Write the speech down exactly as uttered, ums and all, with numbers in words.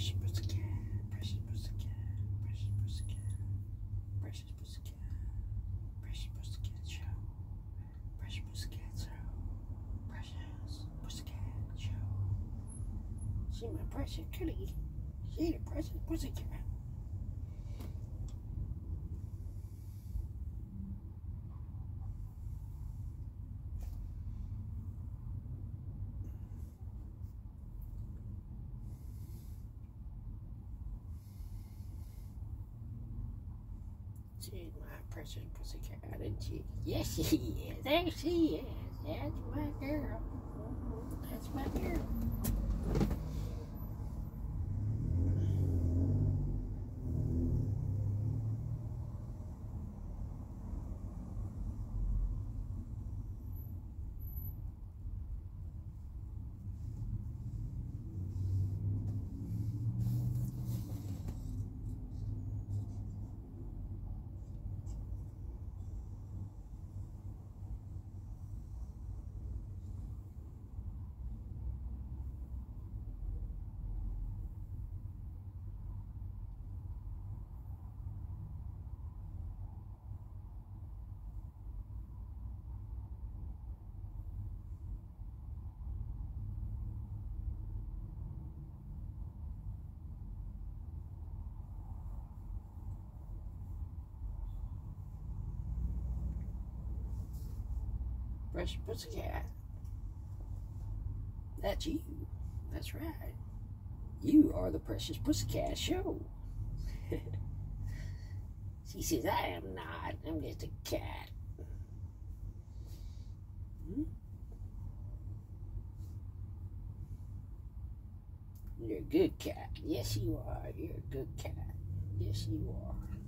Precious Pussycat, Precious Pussycat, Precious Pussycat, Precious Pussycat, Precious Pussycat Show, Precious Pussycat Show, Precious Pussycat Show. She my precious kitty. She the Precious Pussycat. She's my precious pussycat, isn't she? Yes, she is. There she is. That's my girl. That's my girl. Precious Pussycat. That's you. That's right. You are the Precious Pussycat Show. She says, I am not. I'm just a cat. Hmm? You're a good cat. Yes, you are. You're a good cat. Yes, you are.